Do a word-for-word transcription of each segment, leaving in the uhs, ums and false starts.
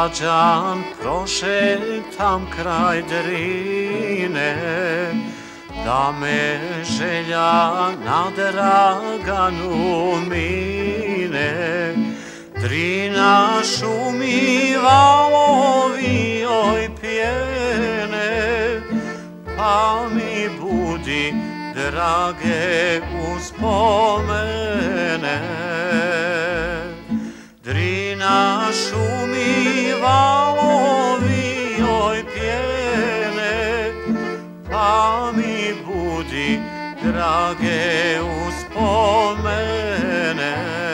mlađan prošetam kraj Drine, da me želja na Draganu mine. Drina šumi, valovi joj pjene, pa mi budi drage uspomene. Drina šumi, valovi joj pjene, pa mi budi drage uspomene.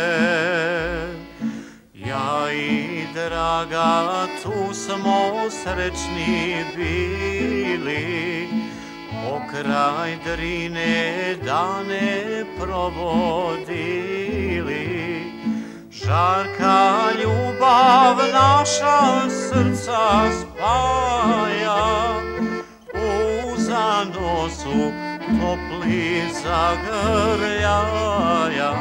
Ja i draga tu smo srećni bili, pokraj Drine dane provodili. Žarka ljubav naša srca spaja, u zanosu topli zagrljaja.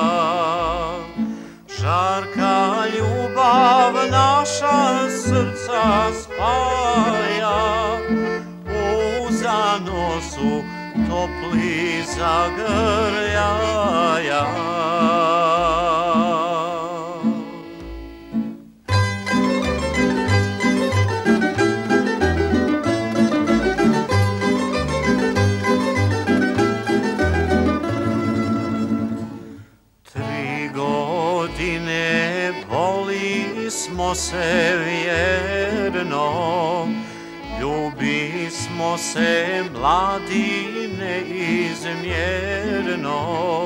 Žarka ljubav naša srca spaja, u zanosu topli zagrljaja. Godine voli smo se vjerno, ljubi smo se mladi neizmjerno.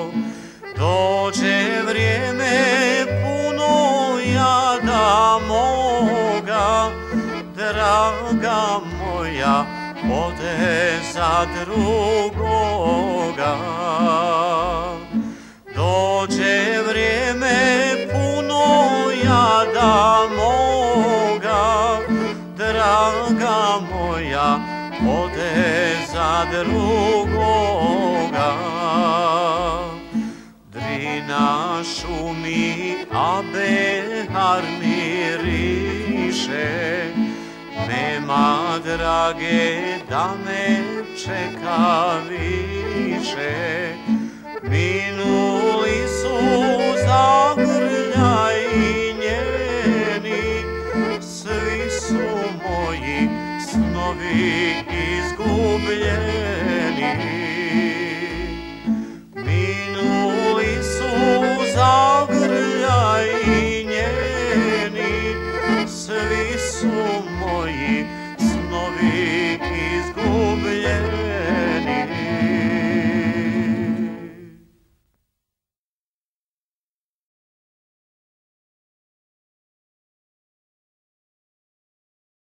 Dođe vrijeme puno jada moga, draga moja ode za drugoga. Dođe vrijeme puno jada moga, draga moja ode za drugoga. Drina šumi, a behar miriše, nema drage da me čeka više. Minuli su zagrljaji njeni, svi su moji snovi izgubljeni. Minuli su zagrljaji njeni, svi su moji snovi izgubljeni.